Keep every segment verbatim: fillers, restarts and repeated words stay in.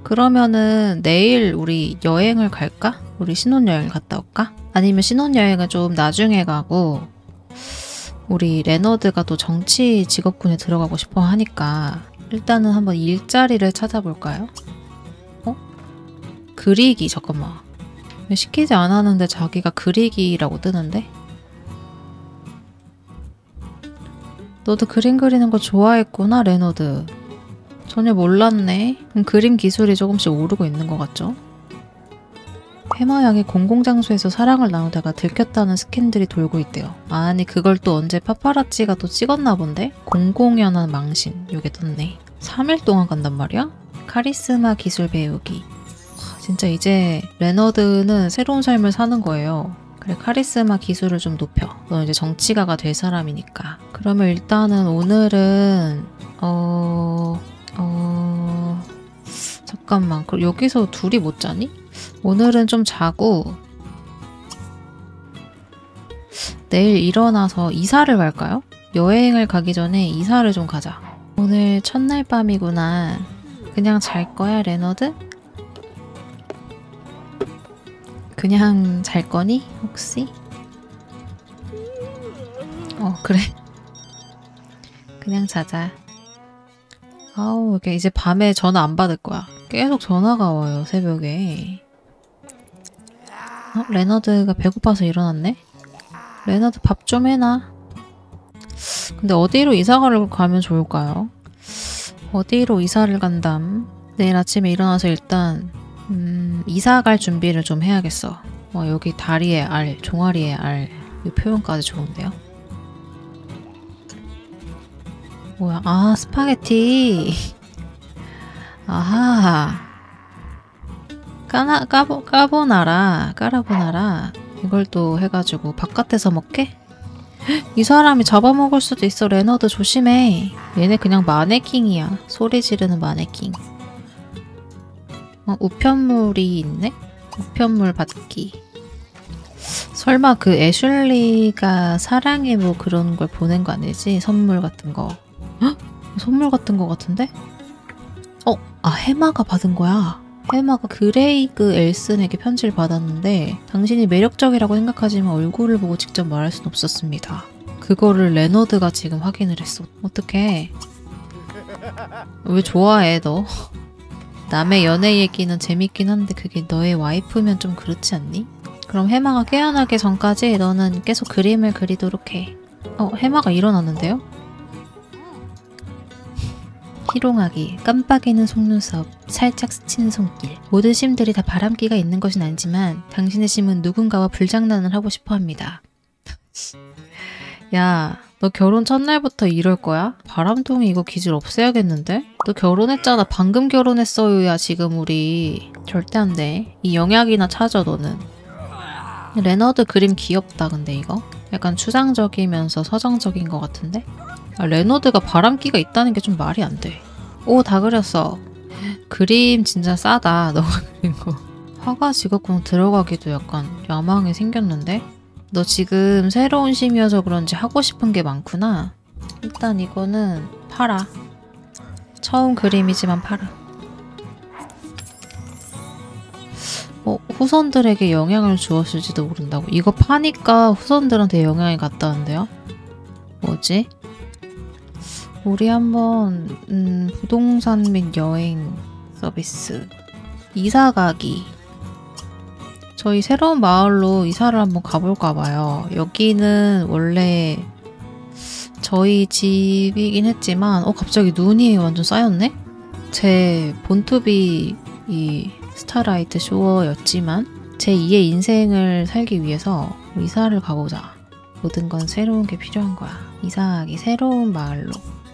그러면은 내일 우리 여행을 갈까? 우리 신혼여행을 갔다 올까? 아니면 신혼여행은 좀 나중에 가고 우리 레너드가 또 정치 직업군에 들어가고 싶어 하니까 일단은 한번 일자리를 찾아볼까요? 어? 그리기 잠깐만. 시키지 않았는데 자기가 그리기라고 뜨는데? 너도 그림 그리는 거 좋아했구나 레너드. 전혀 몰랐네. 그럼 그림 기술이 조금씩 오르고 있는 것 같죠? 해마 양이 공공장소에서 사랑을 나누다가 들켰다는 스캔들이 돌고 있대요. 아니 그걸 또 언제 파파라치가 또 찍었나 본데? 공공연한 망신 요게 떴네. 삼 일 동안 간단 말이야? 카리스마 기술 배우기. 와, 진짜 이제 레너드는 새로운 삶을 사는 거예요. 그래 카리스마 기술을 좀 높여. 너 이제 정치가가 될 사람이니까. 그러면 일단은 오늘은 어... 어... 잠깐만 그럼 여기서 둘이 못 자니? 오늘은 좀 자고 내일 일어나서 이사를 갈까요? 여행을 가기 전에 이사를 좀 가자. 오늘 첫날 밤이구나. 그냥 잘 거야 레너드? 그냥 잘 거니? 혹시? 어 그래 그냥 자자. 아우 이렇게 이제 밤에 전화 안 받을 거야. 계속 전화가 와요 새벽에. 어? 레너드가 배고파서 일어났네? 레너드 밥 좀 해놔. 근데 어디로 이사가를 가면 좋을까요? 어디로 이사를 간담? 내일 아침에 일어나서 일단 음, 이사 갈 준비를 좀 해야겠어. 어, 여기 다리에 알, 종아리에 알 이 표현까지 좋은데요? 뭐야? 아 스파게티. 아하. 까나, 까보, 까보나라, 까라보나라 이걸 또 해가지고 바깥에서 먹게? 이 사람이 잡아먹을 수도 있어. 레너드 조심해. 얘네 그냥 마네킹이야. 소리 지르는 마네킹. 어, 우편물이 있네? 우편물 받기. 설마 그 애슐리가 사랑해 뭐 그런 걸 보낸 거 아니지? 선물 같은 거. 헉? 선물 같은 거 같은데? 어? 아 해마가 받은 거야. 해마가 그레이그 엘슨에게 편지를 받았는데 당신이 매력적이라고 생각하지만 얼굴을 보고 직접 말할 순 없었습니다. 그거를 레너드가 지금 확인을 했어. 어떡해. 왜 좋아해 너? 남의 연애 얘기는 재밌긴 한데 그게 너의 와이프면 좀 그렇지 않니? 그럼 해마가 깨어나기 전까지 너는 계속 그림을 그리도록 해. 어? 해마가 일어났는데요? 희롱하기, 깜빡이는 속눈썹, 살짝 스치는 손길. 모든 심들이 다 바람기가 있는 것은 아니지만 당신의 심은 누군가와 불장난을 하고 싶어 합니다. 야, 너 결혼 첫날부터 이럴 거야? 바람둥이 이거 기질 없애야겠는데? 너 결혼했잖아. 방금 결혼했어요야 지금 우리. 절대 안 돼. 이 영약이나 찾아 너는. 레너드 그림 귀엽다 근데 이거? 약간 추상적이면서 서정적인 것 같은데? 아, 레너드가 바람기가 있다는 게 좀 말이 안 돼. 오, 다 그렸어. 그림 진짜 싸다. 너가 그린 거. 화가 직업군 들어가기도 약간 야망이 생겼는데? 너 지금 새로운 심이어서 그런지 하고 싶은 게 많구나. 일단 이거는 팔아. 처음 그림이지만 팔아. 어, 후손들에게 영향을 주었을지도 모른다고. 이거 파니까 후손들한테 영향이 갔다는데요? 뭐지? 우리 한번 음, 부동산 및 여행 서비스 이사가기. 저희 새로운 마을로 이사를 한번 가볼까 봐요. 여기는 원래 저희 집이긴 했지만 어 갑자기 눈이 완전 쌓였네? 제 본투비 이 스타라이트 쇼어였지만 제이의 인생을 살기 위해서 이사를 가보자. 모든 건 새로운 게 필요한 거야. 이사하기 새로운 마을로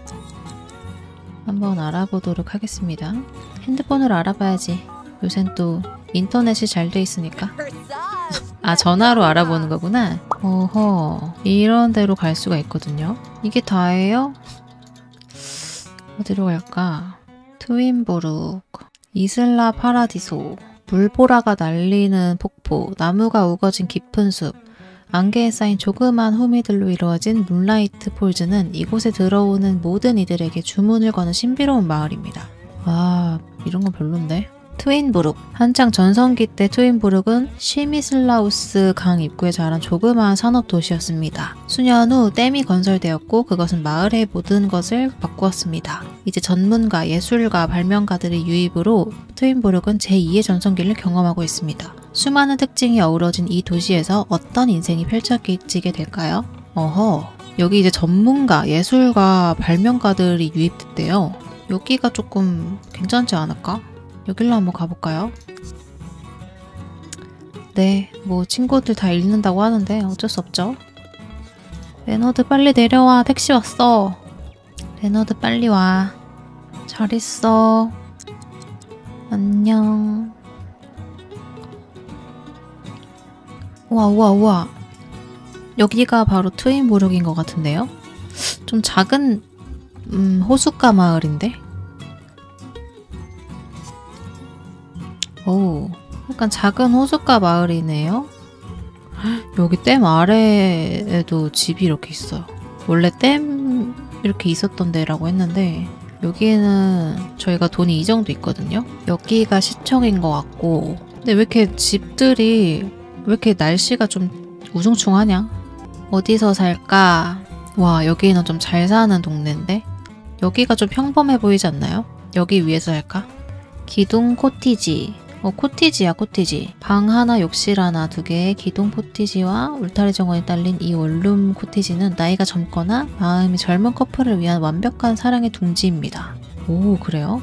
한번 알아보도록 하겠습니다. 핸드폰으로 알아봐야지. 요샌 또 인터넷이 잘 돼 있으니까. 아 전화로 알아보는 거구나. 어허 이런 데로 갈 수가 있거든요. 이게 다예요? 어디로 갈까? 트윈브룩, 이슬라 파라디소, 물보라가 날리는 폭포, 나무가 우거진 깊은 숲, 안개에 쌓인 조그만 호미들로 이루어진 문라이트 폴즈는 이곳에 들어오는 모든 이들에게 주문을 거는 신비로운 마을입니다. 아 이런 건 별론데? 트윈브룩. 한창 전성기 때 트윈브룩은 시미슬라우스 강 입구에 자란 조그마한 산업 도시였습니다. 수년 후 댐이 건설되었고 그것은 마을의 모든 것을 바꾸었습니다. 이제 전문가, 예술가, 발명가들의 유입으로 트윈브룩은 제이의 전성기를 경험하고 있습니다. 수많은 특징이 어우러진 이 도시에서 어떤 인생이 펼쳐지게 될까요? 어허, 여기 이제 전문가, 예술가, 발명가들이 유입됐대요. 여기가 조금 괜찮지 않을까? 여기로 한번 가볼까요? 네, 뭐 친구들 다 읽는다고 하는데 어쩔 수 없죠. 레너드 빨리 내려와. 택시 왔어. 레너드 빨리 와. 잘 있어. 안녕. 우와 우와 우와. 여기가 바로 트윈브룩인 것 같은데요? 좀 작은 음, 호숫가 마을인데? 오, 약간 작은 호숫가 마을이네요. 여기 댐 아래에도 집이 이렇게 있어요. 원래 댐 이렇게 있었던 데라고 했는데 여기는 저희가 돈이 이 정도 있거든요. 여기가 시청인 것 같고, 근데 왜 이렇게 집들이 왜 이렇게 날씨가 좀 우중충하냐? 어디서 살까? 와, 여기는 좀 잘 사는 동네인데? 여기가 좀 평범해 보이지 않나요? 여기 위에서 살까? 기둥 코티지. 어, 코티지야, 코티지. 방 하나, 욕실 하나, 두 개의 기둥 코티지와 울타리 정원이 딸린 이 원룸 코티지는 나이가 젊거나 마음이 젊은 커플을 위한 완벽한 사랑의 둥지입니다. 오, 그래요?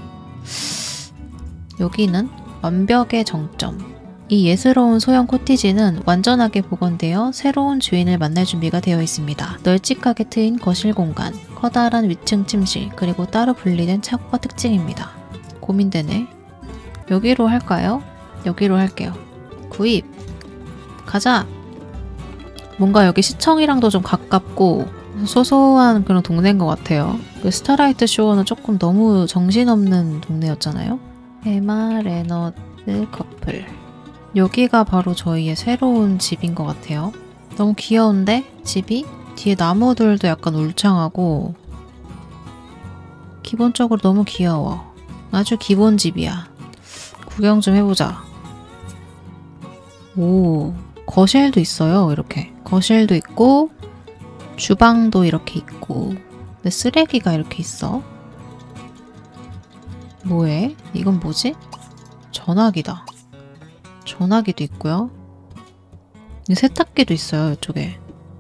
여기는 완벽의 정점. 이 예스러운 소형 코티지는 완전하게 복원되어 새로운 주인을 만날 준비가 되어 있습니다. 널찍하게 트인 거실 공간, 커다란 위층 침실, 그리고 따로 분리된 차고가 특징입니다. 고민되네. 여기로 할까요? 여기로 할게요. 구입! 가자! 뭔가 여기 시청이랑도 좀 가깝고 소소한 그런 동네인 것 같아요. 그 스타라이트 쇼어는 조금 너무 정신없는 동네였잖아요. 에마 레너드 커플. 여기가 바로 저희의 새로운 집인 것 같아요. 너무 귀여운데? 집이? 뒤에 나무들도 약간 울창하고 기본적으로 너무 귀여워. 아주 기본 집이야. 구경 좀 해보자. 오, 거실도 있어요. 이렇게 거실도 있고 주방도 이렇게 있고. 근데 쓰레기가 이렇게 있어. 뭐해? 이건 뭐지? 전화기다. 전화기도 있고요. 세탁기도 있어요. 이쪽에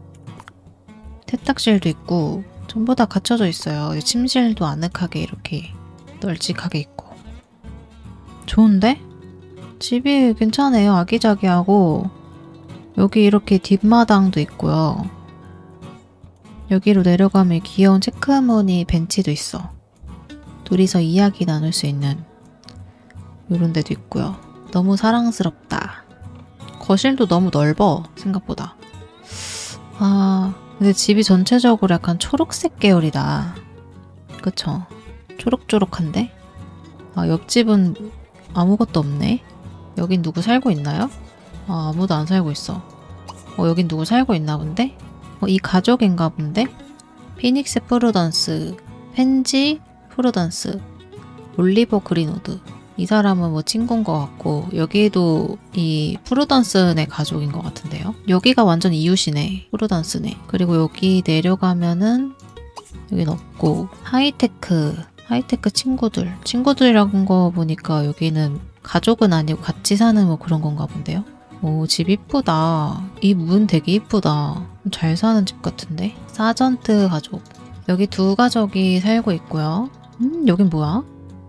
세탁실도 있고 전부 다 갖춰져 있어요. 침실도 아늑하게 이렇게 널찍하게 있고. 좋은데? 집이 괜찮아요. 아기자기하고 여기 이렇게 뒷마당도 있고요. 여기로 내려가면 귀여운 체크무늬 벤치도 있어. 둘이서 이야기 나눌 수 있는 이런 데도 있고요. 너무 사랑스럽다. 거실도 너무 넓어. 생각보다. 아, 근데 집이 전체적으로 약간 초록색 계열이다. 그쵸? 초록초록한데? 아, 옆집은 아무것도 없네. 여긴 누구 살고 있나요? 아, 아무도 안 살고 있어. 어, 여긴 누구 살고 있나 본데? 어, 이 가족인가 본데? 피닉스 프루던스, 펜지 프루던스, 올리버 그린우드. 이 사람은 뭐 친구인 것 같고 여기도 이 프루던스네 가족인 것 같은데요. 여기가 완전 이웃이네. 프루던스네. 그리고 여기 내려가면은 여긴 없고 하이테크 하이테크 친구들. 친구들이라는 거 보니까 여기는 가족은 아니고 같이 사는 뭐 그런 건가 본데요. 오, 집 이쁘다. 이 문 되게 이쁘다. 잘 사는 집 같은데? 사전트 가족. 여기 두 가족이 살고 있고요. 음, 여긴 뭐야?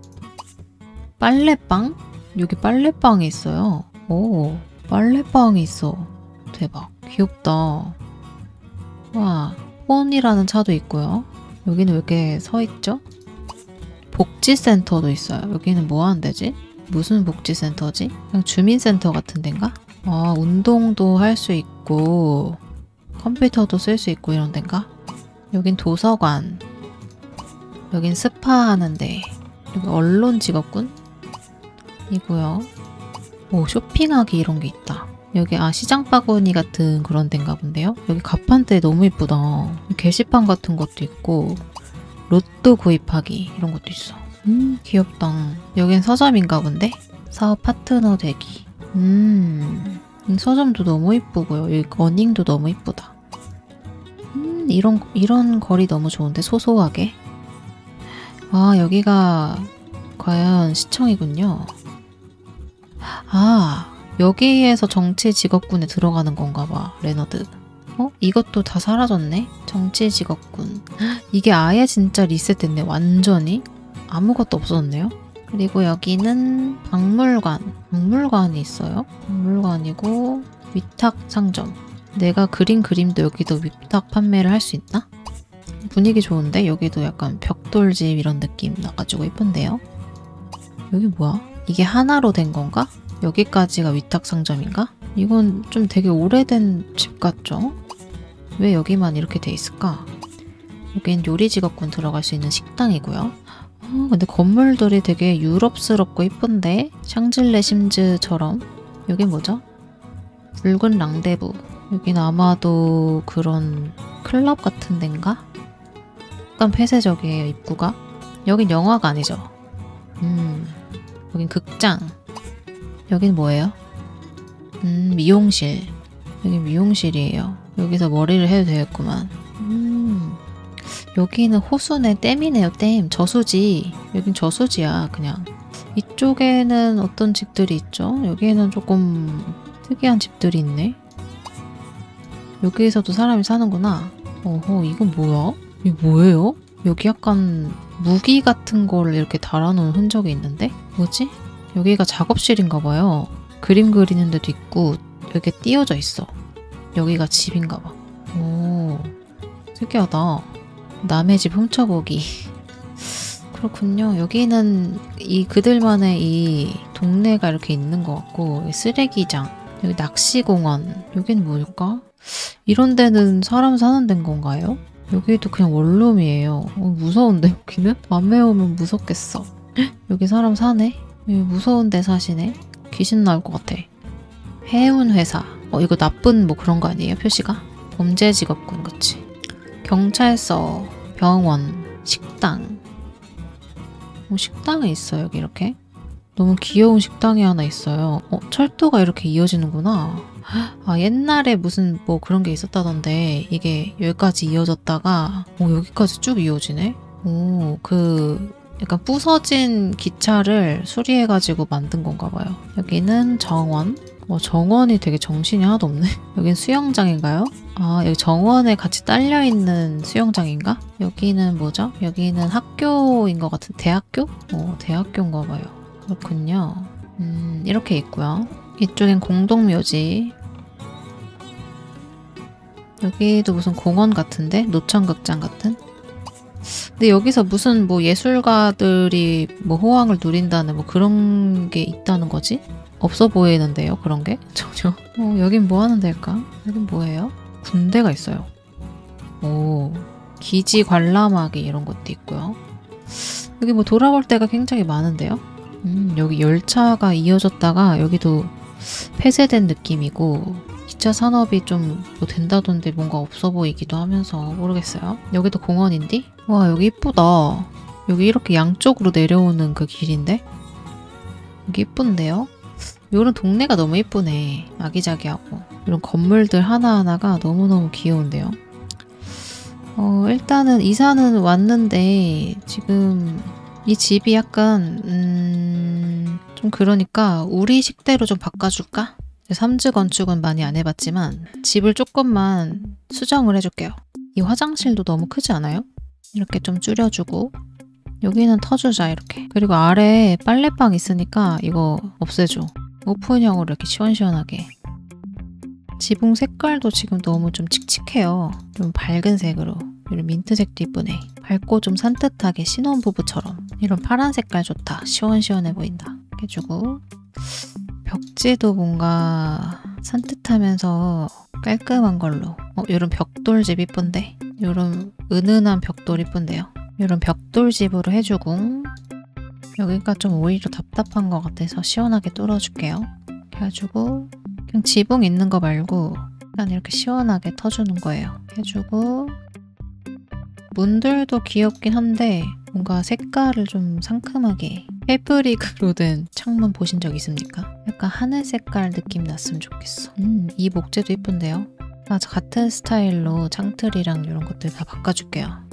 빨래방? 여기 빨래방이 있어요. 오, 빨래방이 있어. 대박. 귀엽다. 와, 폰이라는 차도 있고요. 여기는 왜 이렇게 서있죠? 복지센터도 있어요. 여기는 뭐 하는 데지? 무슨 복지센터지? 그냥 주민센터 같은 데인가? 아, 운동도 할 수 있고 컴퓨터도 쓸 수 있고 이런 데인가? 여긴 도서관. 여긴 스파 하는 데. 여기 언론 직업군? 이고요. 오, 쇼핑하기 이런 게 있다. 여기 아 시장 바구니 같은 그런 데인가 본데요. 여기 가판대 너무 이쁘다. 게시판 같은 것도 있고 로또 구입하기 이런 것도 있어. 음, 귀엽다. 여긴 서점인가 본데? 사업 파트너 되기. 음, 이 서점도 너무 이쁘고요. 이 어닝도 너무 이쁘다. 음, 이런, 이런 거리 너무 좋은데, 소소하게. 아, 여기가 과연 시청이군요. 아, 여기에서 정치 직업군에 들어가는 건가 봐, 레너드. 어? 이것도 다 사라졌네? 정치 직업군. 이게 아예 진짜 리셋됐네, 완전히. 아무것도 없었네요. 그리고 여기는 박물관. 박물관이 있어요. 박물관이고 위탁 상점. 내가 그린 그림도 여기도 위탁 판매를 할 수 있나? 분위기 좋은데? 여기도 약간 벽돌집 이런 느낌 나가지고 예쁜데요? 여기 뭐야? 이게 하나로 된 건가? 여기까지가 위탁 상점인가? 이건 좀 되게 오래된 집 같죠? 왜 여기만 이렇게 돼 있을까? 여긴 요리 직업군 들어갈 수 있는 식당이고요. 어, 근데 건물들이 되게 유럽스럽고 이쁜데? 샹즐레 심즈처럼. 여긴 뭐죠? 붉은 랑데부. 여긴 아마도 그런 클럽 같은 데인가? 약간 폐쇄적이에요, 입구가. 여긴 영화관이죠. 음, 여긴 극장. 여긴 뭐예요? 음, 미용실. 여긴 미용실이에요. 여기서 머리를 해도 되겠구만. 음, 여기는 호수네, 댐이네요, 댐. 저수지. 여긴 저수지야, 그냥. 이쪽에는 어떤 집들이 있죠? 여기에는 조금 특이한 집들이 있네. 여기에서도 사람이 사는구나. 어허, 이건 뭐야? 이게 뭐예요? 여기 약간 무기 같은 거를 이렇게 달아놓은 흔적이 있는데? 뭐지? 여기가 작업실인가 봐요. 그림 그리는 데도 있고 이렇게 띄어져 있어. 여기가 집인가 봐. 오, 특이하다. 남의 집 훔쳐보기. 그렇군요. 여기는 이 그들만의 이 동네가 이렇게 있는 것 같고, 여기 쓰레기장, 여기 낚시공원, 여긴 뭘까? 이런 데는 사람 사는 데인 건가요? 여기도 그냥 원룸이에요. 어, 무서운데 여기는? 밤에 오면 무섭겠어. 여기 사람 사네? 여기 무서운 데 사시네? 귀신 나올 것 같아. 해운회사. 어, 이거 나쁜 뭐 그런 거 아니에요? 표시가? 범죄 직업군, 그치? 경찰서, 병원, 식당. 어, 식당이 있어요, 여기 이렇게. 너무 귀여운 식당이 하나 있어요. 어, 철도가 이렇게 이어지는구나. 아, 옛날에 무슨 뭐 그런 게 있었다던데 이게 여기까지 이어졌다가 어, 여기까지 쭉 이어지네? 오, 그 약간 부서진 기차를 수리해가지고 만든 건가 봐요. 여기는 정원. 어, 정원이 되게 정신이 하나도 없네. 여긴 수영장인가요? 아, 여기 정원에 같이 딸려있는 수영장인가? 여기는 뭐죠? 여기는 학교인 것 같은, 대학교? 어, 대학교인가 봐요. 그렇군요. 음, 이렇게 있고요. 이쪽엔 공동묘지. 여기도 무슨 공원 같은데? 노천극장 같은? 근데 여기서 무슨 뭐 예술가들이 뭐 호황을 누린다는 뭐 그런 게 있다는 거지? 없어 보이는데요, 그런 게? 전혀. 어, 여긴 뭐 하는 데일까? 여긴 뭐예요? 군대가 있어요. 오, 기지 관람하기 이런 것도 있고요. 여기 뭐 돌아볼 데가 굉장히 많은데요? 음, 여기 열차가 이어졌다가 여기도 폐쇄된 느낌이고 기차 산업이 좀 뭐 된다던데 뭔가 없어 보이기도 하면서 모르겠어요. 여기도 공원인데? 와, 여기 이쁘다. 여기 이렇게 양쪽으로 내려오는 그 길인데? 여기 이쁜데요? 이런 동네가 너무 이쁘네. 아기자기하고. 이런 건물들 하나하나가 너무너무 귀여운데요. 어, 일단은 이사는 왔는데 지금 이 집이 약간 음... 좀 그러니까 우리 식대로 좀 바꿔줄까? 삼지 건축은 많이 안 해봤지만 집을 조금만 수정을 해줄게요. 이 화장실도 너무 크지 않아요? 이렇게 좀 줄여주고 여기는 터주자 이렇게. 그리고 아래에 빨래방 있으니까 이거 없애줘. 오픈형으로 이렇게 시원시원하게. 지붕 색깔도 지금 너무 좀 칙칙해요. 좀 밝은 색으로. 이런 민트색도 이쁘네. 밝고 좀 산뜻하게 신혼부부처럼. 이런 파란 색깔 좋다. 시원시원해 보인다. 해주고 벽지도 뭔가 산뜻하면서 깔끔한 걸로. 어, 이런 벽돌집 이쁜데? 이런 은은한 벽돌 이쁜데요? 이런 벽돌집으로 해주고 여기가 좀 오히려 답답한 것 같아서 시원하게 뚫어줄게요. 이렇게 해주고 그냥 지붕 있는 거 말고 약간 이렇게 시원하게 터주는 거예요. 해주고 문들도 귀엽긴 한데 뭔가 색깔을 좀 상큼하게 패브릭으로 된 창문 보신 적 있습니까? 약간 하늘 색깔 느낌 났으면 좋겠어. 음, 이 목재도 예쁜데요? 아, 같은 스타일로 창틀이랑 이런 것들 다 바꿔줄게요.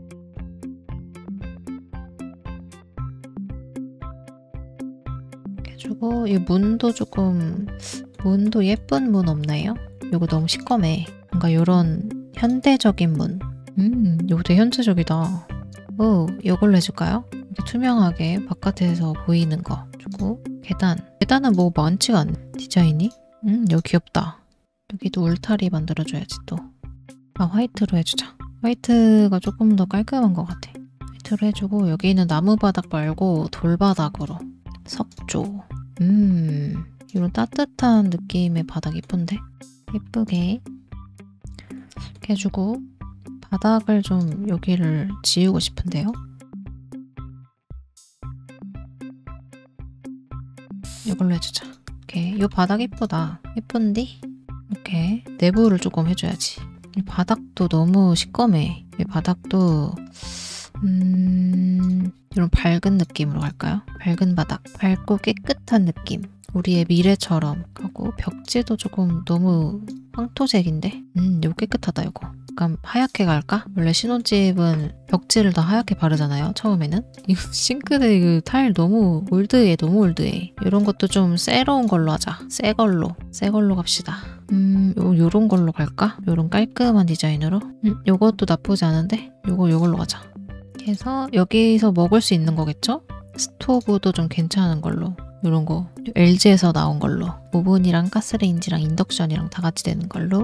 이렇게 해주고 이 문도 조금 문도 예쁜 문 없나요? 이거 너무 시꺼매. 뭔가 이런 현대적인 문. 음, 이거 되게 현대적이다. 오, 이걸로 해줄까요? 이렇게 투명하게 바깥에서 보이는 거 주고 계단. 계단은 뭐 많지가 않네. 디자인이. 음, 여기 귀엽다. 여기도 울타리 만들어줘야지 또. 아, 화이트로 해주자. 화이트가 조금 더 깔끔한 것 같아. 화이트로 해주고 여기는 나무 바닥 말고 돌바닥으로. 석조. 음, 이런 따뜻한 느낌의 바닥 예쁜데? 예쁘게 이렇게 해주고 바닥을 좀 여기를 지우고 싶은데요. 이걸로 해주자. 이렇게 이 바닥 예쁘다. 예쁜디? 이렇게 내부를 조금 해줘야지. 이 바닥도 너무 시꺼매. 이 바닥도 음... 이런 밝은 느낌으로 갈까요? 밝은 바닥. 밝고 깨끗한 느낌. 우리의 미래처럼 하고 벽지도 조금 너무 황토색인데? 음, 이거 깨끗하다 이거. 약간 하얗게 갈까? 원래 신혼집은 벽지를 다 하얗게 바르잖아요, 처음에는. 이거 싱크대 이거 타일 너무 올드해, 너무 올드해. 이런 것도 좀 새로운 걸로 하자. 새 걸로. 새 걸로 갑시다. 음, 요, 요런 걸로 갈까? 요런 깔끔한 디자인으로? 음, 요것도 나쁘지 않은데? 요거 요걸로 가자. 그래서 여기서 먹을 수 있는 거겠죠? 스토브도 좀 괜찮은 걸로. 이런 거 엘지에서 나온 걸로 오븐이랑 가스레인지랑 인덕션이랑 다 같이 되는 걸로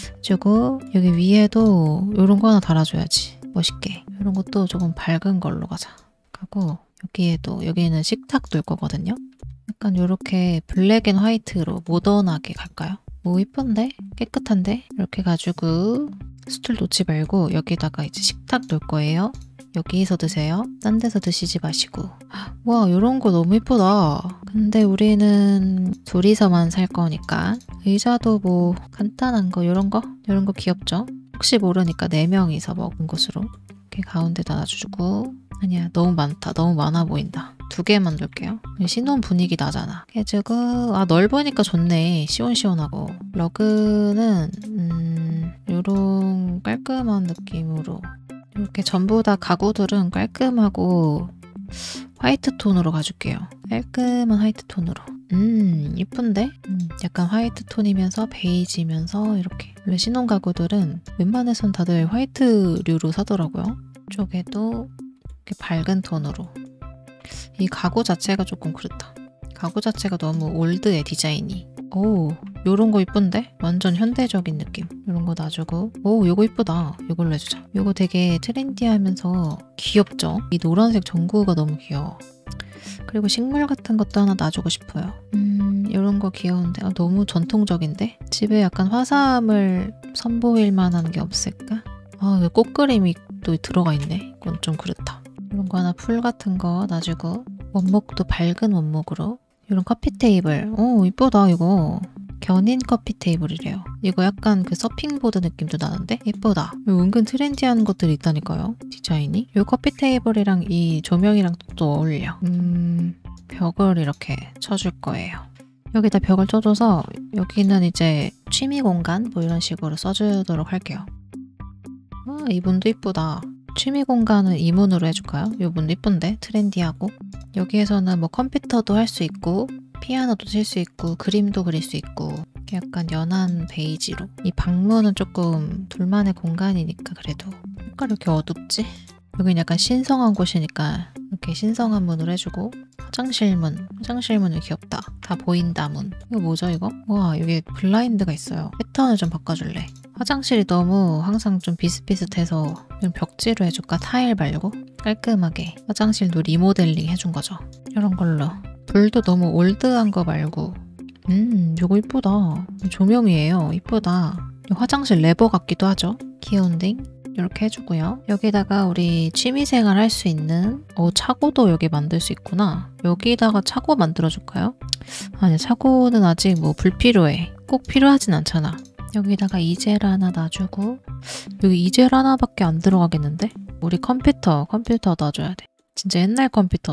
주고 여기 위에도 이런 거 하나 달아줘야지 멋있게. 이런 것도 조금 밝은 걸로 가자. 하고 여기에도 여기는 식탁 둘 거거든요. 약간 이렇게 블랙 앤 화이트로 모던하게 갈까요? 오 이쁜데? 깨끗한데? 이렇게 가지고 스툴 놓지 말고 여기다가 이제 식탁 놓을 거예요. 여기서 드세요. 딴 데서 드시지 마시고. 와, 이런 거 너무 예쁘다. 근데 우리는 둘이서만 살 거니까 의자도 뭐 간단한 거 이런 거? 이런 거 귀엽죠? 혹시 모르니까 네 명이서 먹은 곳으로 이렇게 가운데다 놔주고. 아니야, 너무 많다. 너무 많아 보인다. 두 개만 둘게요. 신혼 분위기 나잖아. 해주고 아 넓으니까 좋네. 시원시원하고. 러그는 음, 이런 깔끔한 느낌으로 이렇게 전부 다 가구들은 깔끔하고 화이트 톤으로 가줄게요. 깔끔한 화이트 톤으로. 음 이쁜데? 음, 약간 화이트 톤이면서 베이지면서 이렇게. 원래 신혼 가구들은 웬만해선 다들 화이트류로 사더라고요. 이쪽에도 이렇게 밝은 톤으로. 이 가구 자체가 조금 그렇다. 가구 자체가 너무 올드해 디자인이. 오 요런 거 이쁜데? 완전 현대적인 느낌. 요런 거 놔주고. 오 요거 이쁘다. 요걸로 해주자. 요거 되게 트렌디하면서 귀엽죠? 이 노란색 전구가 너무 귀여워. 그리고 식물 같은 것도 하나 놔주고 싶어요. 음 요런 거 귀여운데 아, 너무 전통적인데? 집에 약간 화사함을 선보일 만한 게 없을까? 아 이거 꽃그림이 또 들어가 있네. 이건 좀 그렇다. 이런 거 하나 풀 같은 거 놔주고 원목도 밝은 원목으로. 이런 커피 테이블. 오 이쁘다 이거. 견인 커피 테이블이래요. 이거 약간 그 서핑보드 느낌도 나는데? 예쁘다. 은근 트렌디한 것들이 있다니까요. 디자인이. 이 커피 테이블이랑 이 조명이랑 또 어울려. 음... 벽을 이렇게 쳐줄 거예요. 여기다 벽을 쳐줘서 여기는 이제 취미 공간 뭐 이런 식으로 써주도록 할게요. 아 이분도 이쁘다. 취미 공간은 이 문으로 해줄까요? 이 문도 이쁜데? 트렌디하고. 여기에서는 뭐 컴퓨터도 할 수 있고 피아노도 칠 수 있고 그림도 그릴 수 있고 약간 연한 베이지로. 이 방문은 조금 둘만의 공간이니까 그래도 색깔 이렇게 어둡지? 여긴 약간 신성한 곳이니까 이렇게 신성한 문을 해주고 화장실 문. 화장실 문이 귀엽다. 다 보인다 문. 이거 뭐죠 이거? 와 여기 블라인드가 있어요. 패턴을 좀 바꿔줄래. 화장실이 너무 항상 좀 비슷비슷해서 좀 벽지로 해줄까? 타일 말고 깔끔하게 화장실도 리모델링 해준 거죠. 이런 걸로. 불도 너무 올드한 거 말고. 음 이거 이쁘다. 조명이에요. 이쁘다. 화장실 레버 같기도 하죠. 귀여운데? 이렇게 해주고요. 여기다가 우리 취미생활 할 수 있는 어 차고도 여기 만들 수 있구나. 여기다가 차고 만들어줄까요? 아니 차고는 아직 뭐 불필요해. 꼭 필요하진 않잖아. 여기다가 이젤 하나 놔주고 여기 이젤 하나밖에 안 들어가겠는데? 우리 컴퓨터, 컴퓨터 놔줘야 돼. 진짜 옛날 컴퓨터다.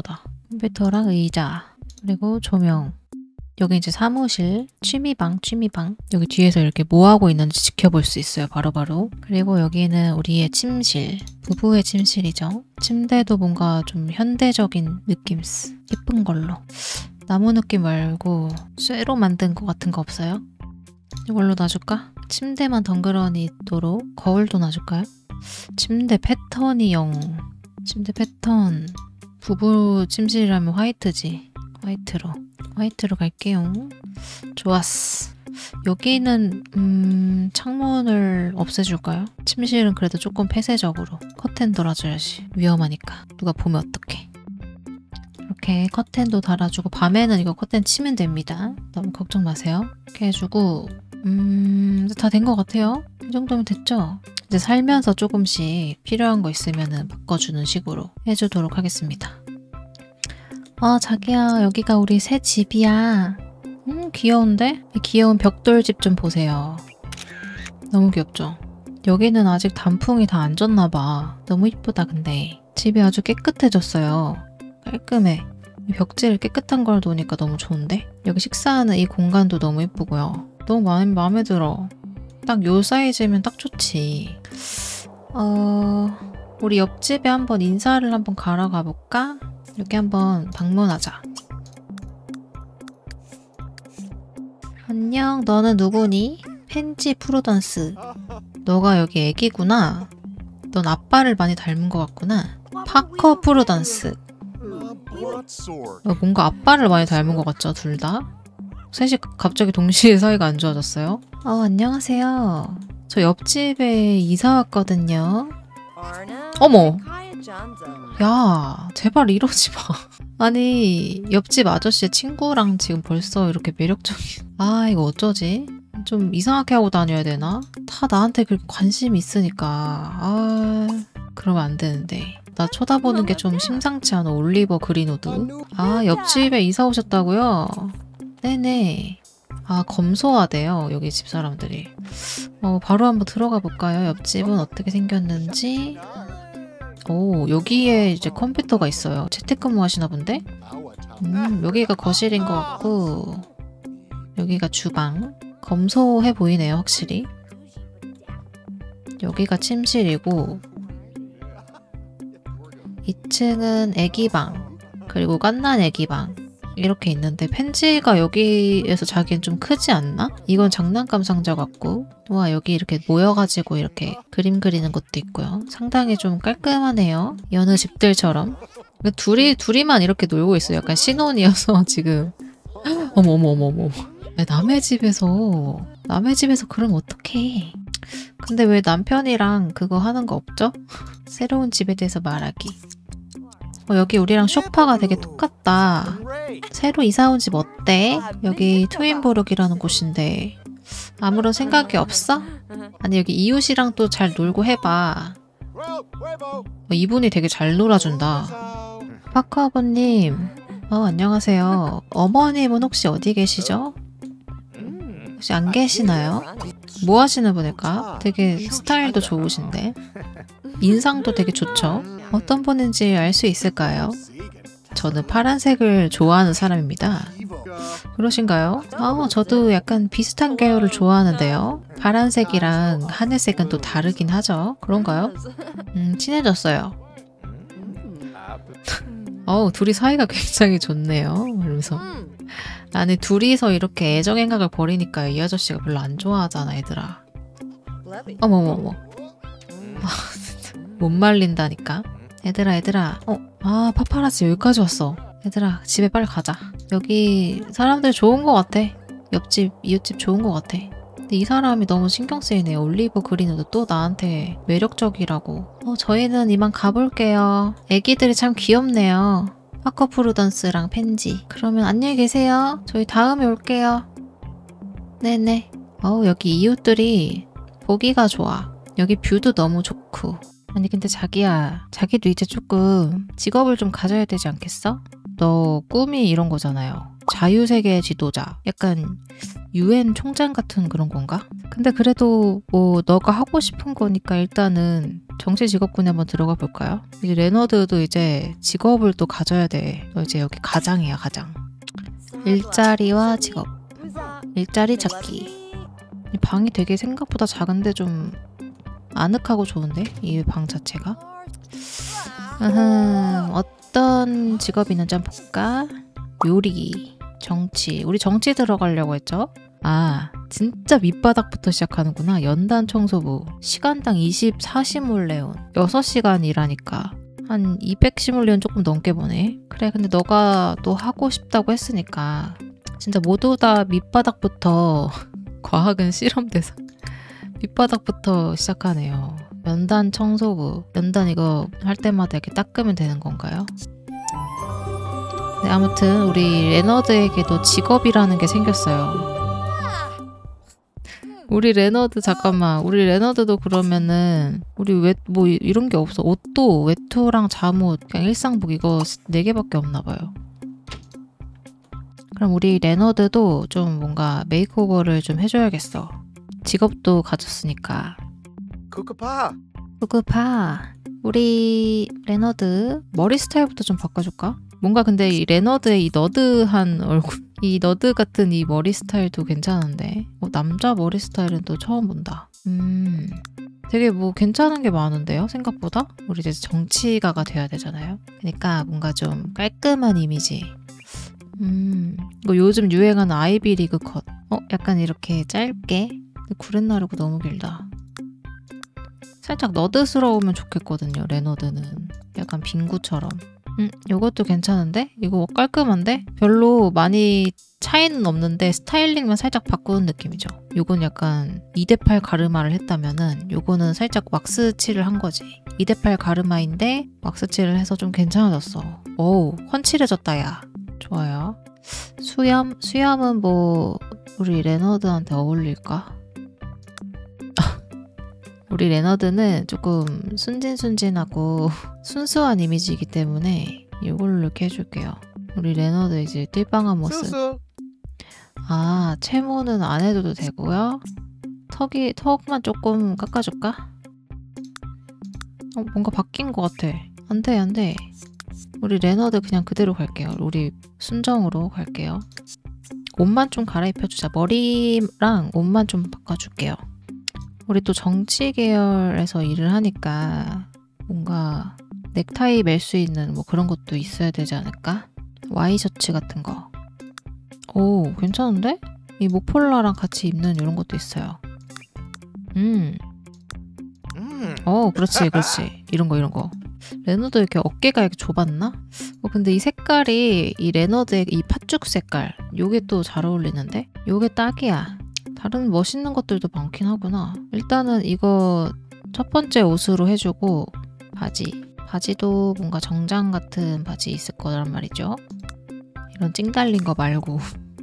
컴퓨터랑 의자, 그리고 조명. 여기 이제 사무실, 취미방, 취미방. 여기 뒤에서 이렇게 뭐 하고 있는지 지켜볼 수 있어요, 바로바로. 그리고 여기는 우리의 침실, 부부의 침실이죠. 침대도 뭔가 좀 현대적인 느낌스. 예쁜 걸로. 나무 느낌 말고 쇠로 만든 것 같은 거 없어요? 이걸로 놔줄까? 침대만 덩그러니 있도록 거울도 놔줄까요? 침대 패턴이 영. 침대 패턴. 부부 침실이라면 화이트지. 화이트로. 화이트로 갈게요. 좋았어. 여기는 음... 창문을 없애줄까요? 침실은 그래도 조금 폐쇄적으로. 커튼 달아줘야지. 위험하니까. 누가 보면 어떡해. 이렇게 커튼도 달아주고 밤에는 이거 커튼 치면 됩니다. 너무 걱정 마세요. 이렇게 해주고 음... 다 된 것 같아요. 이 정도면 됐죠? 이제 살면서 조금씩 필요한 거 있으면 바꿔주는 식으로 해주도록 하겠습니다. 아 자기야 여기가 우리 새 집이야. 음 귀여운데? 이 귀여운 벽돌집 좀 보세요. 너무 귀엽죠? 여기는 아직 단풍이 다 안 졌나봐. 너무 이쁘다 근데. 집이 아주 깨끗해졌어요. 깔끔해. 이 벽지를 깨끗한 걸 놓으니까 너무 좋은데? 여기 식사하는 이 공간도 너무 이쁘고요. 너무 마음에, 마음에 들어. 딱 요 사이즈면 딱 좋지. 어... 우리 옆집에 한번 인사를 한번 가러 가볼까? 여기 한번 방문하자. 안녕, 너는 누구니? 펜지 프루던스. 너가 여기 애기구나. 넌 아빠를 많이 닮은 것 같구나. 파커 프루던스. 어, 뭔가 아빠를 많이 닮은 것 같죠, 둘 다? 셋이 갑자기 동시에 사이가 안 좋아졌어요? 어, 안녕하세요. 저 옆집에 이사 왔거든요. 어머! 야, 제발 이러지 마. 아니, 옆집 아저씨의 친구랑 지금 벌써 이렇게 매력적인... 아, 이거 어쩌지? 좀 이상하게 하고 다녀야 되나? 다 나한테 그렇게 관심이 있으니까. 아, 그러면 안 되는데. 나 쳐다보는 게 좀 심상치 않아. 올리버 그린우드. 아, 옆집에 이사 오셨다고요? 네네. 아, 검소하대요. 여기 집 사람들이. 어, 바로 한번 들어가 볼까요? 옆집은 어떻게 생겼는지. 오, 여기에 이제 컴퓨터가 있어요. 재택근무 하시나 본데? 음, 여기가 거실인 것 같고 여기가 주방. 검소해 보이네요, 확실히. 여기가 침실이고 이 층은 애기방, 그리고 갓난 애기방 이렇게 있는데 펜지가 여기에서 자기는 좀 크지 않나? 이건 장난감 상자 같고 와 여기 이렇게 모여가지고 이렇게 그림 그리는 것도 있고요. 상당히 좀 깔끔하네요. 여느 집들처럼. 둘이, 둘이만 이렇게 놀고 있어요. 약간 신혼이어서 지금 어머 어머 어머 어머 남의 집에서 남의 집에서 그러면 어떡해. 근데 왜 남편이랑 그거 하는 거 없죠? 새로운 집에 대해서 말하기. 어, 여기 우리랑 소파가 되게 똑같다. 새로 이사 온 집 어때? 여기 트윈브룩이라는 곳인데 아무런 생각이 없어? 아니 여기 이웃이랑 또 잘 놀고 해봐. 어, 이분이 되게 잘 놀아준다. 파커 아버님. 어 안녕하세요. 어머님은 혹시 어디 계시죠? 혹시 안 계시나요? 뭐 하시는 분일까? 되게 스타일도 좋으신데 인상도 되게 좋죠? 어떤 분인지 알 수 있을까요? 저는 파란색을 좋아하는 사람입니다. 그러신가요? 아, 저도 약간 비슷한 계열을 좋아하는데요. 파란색이랑 하늘색은 또 다르긴 하죠. 그런가요? 음, 친해졌어요. 어우, 둘이 사이가 굉장히 좋네요. 이러면서 나는 둘이서 이렇게 애정행각을 벌이니까 이 아저씨가 별로 안 좋아하잖아, 얘들아. 어머머머. 아, 진짜. 못 말린다니까. 얘들아, 얘들아. 어, 아, 파파라치 여기까지 왔어. 얘들아, 집에 빨리 가자. 여기 사람들 좋은 것 같아. 옆집, 이웃집 좋은 것 같아. 근데 이 사람이 너무 신경 쓰이네요. 올리버 그린우드 또 나한테 매력적이라고. 어, 저희는 이만 가볼게요. 애기들이 참 귀엽네요. 파커 프루던스랑 펜지. 그러면 안녕히 계세요. 저희 다음에 올게요. 네네. 어우, 여기 이웃들이 보기가 좋아. 여기 뷰도 너무 좋고. 아니 근데 자기야, 자기도 이제 조금 직업을 좀 가져야 되지 않겠어? 너 꿈이 이런 거잖아요. 자유세계 지도자. 약간 유엔 총장 같은 그런 건가? 근데 그래도 뭐 너가 하고 싶은 거니까 일단은 정치 직업군에 한번 들어가 볼까요? 이제 레너드도 이제 직업을 또 가져야 돼. 너 이제 여기 가장이야, 가장. 일자리와 직업. 일자리 찾기. 이 방이 되게 생각보다 작은데 좀 아늑하고 좋은데? 이 방 자체가. 으흠, 어떤 직업이 있는지 한번 볼까? 요리, 정치. 우리 정치 들어가려고 했죠? 아, 진짜 밑바닥부터 시작하는구나. 연단 청소부. 시간당 이십사 시뮬레온. 여섯 시간 일하니까 한 이백 시뮬레온 조금 넘게 보네. 그래, 근데 너가 또 하고 싶다고 했으니까 진짜 모두 다 밑바닥부터 과학은 실험 대상. 밑바닥부터 시작하네요. 연단 청소부. 연단 이거 할 때마다 이렇게 닦으면 되는 건가요? 네, 아무튼 우리 레너드에게도 직업이라는 게 생겼어요. 우리 레너드 잠깐만. 우리 레너드도 그러면은 우리 왜 뭐 이런 게 없어. 옷도 외투랑 잠옷 그냥 일상복 이거 네 개밖에 없나 봐요. 그럼 우리 레너드도 좀 뭔가 메이크오버를 좀 해줘야겠어. 직업도 가졌으니까. 쿠쿠파. 쿠쿠파. 우리 레너드 머리 스타일부터 좀 바꿔줄까? 뭔가 근데 이 레너드의 이 너드한 얼굴, 이 너드 같은 이 머리 스타일도 괜찮은데 어, 남자 머리 스타일은 또 처음 본다. 음, 되게 뭐 괜찮은 게 많은데요, 생각보다? 우리 이제 정치가가 돼야 되잖아요. 그러니까 뭔가 좀 깔끔한 이미지. 음, 이거 요즘 유행하는 아이비리그 컷. 어, 약간 이렇게 짧게. 구렛나루가 너무 길다. 살짝 너드스러우면 좋겠거든요, 레너드는. 약간 빙구처럼. 음, 요것도 괜찮은데? 이거 깔끔한데? 별로 많이 차이는 없는데 스타일링만 살짝 바꾸는 느낌이죠. 요건 약간 이 대 팔 가르마를 했다면은 요거는 살짝 왁스칠을 한 거지. 이 대 팔 가르마인데 왁스칠을 해서 좀 괜찮아졌어. 오우, 훤칠해졌다 야. 좋아요. 수염? 수염은 뭐 우리 레너드한테 어울릴까? 우리 레너드는 조금 순진순진하고 순수한 이미지이기 때문에 이걸로 이렇게 해줄게요. 우리 레너드 이제 띨빵한 모습. 수수. 아, 채모는 안 해줘도 되고요. 턱이, 턱만 조금 깎아줄까? 어, 뭔가 바뀐 것 같아. 안 돼, 안 돼. 우리 레너드 그냥 그대로 갈게요. 우리 순정으로 갈게요. 옷만 좀 갈아입혀주자. 머리랑 옷만 좀 바꿔줄게요. 우리 또 정치 계열에서 일을 하니까 뭔가 넥타이 멜 수 있는 뭐 그런 것도 있어야 되지 않을까? 와이셔츠 같은 거. 오, 괜찮은데? 이 목폴라랑 같이 입는 이런 것도 있어요. 음. 음. 어, 그렇지, 그렇지. 이런 거, 이런 거. 레너드 이렇게 어깨가 이렇게 좁았나? 어, 근데 이 색깔이 이 레너드의 이 팥죽 색깔 요게 또 잘 어울리는데? 요게 딱이야. 다른 멋있는 것들도 많긴 하구나. 일단은 이거 첫 번째 옷으로 해주고 바지. 바지도 뭔가 정장 같은 바지 있을 거란 말이죠. 이런 찡 달린 거 말고.